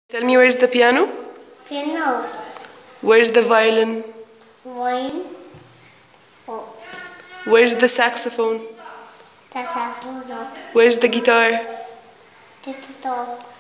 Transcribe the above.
Tell me, where's the piano? Piano. Where's the violin? Wine. Oh. Where's the saxophone? Saxophone. Where's the guitar? Guitar.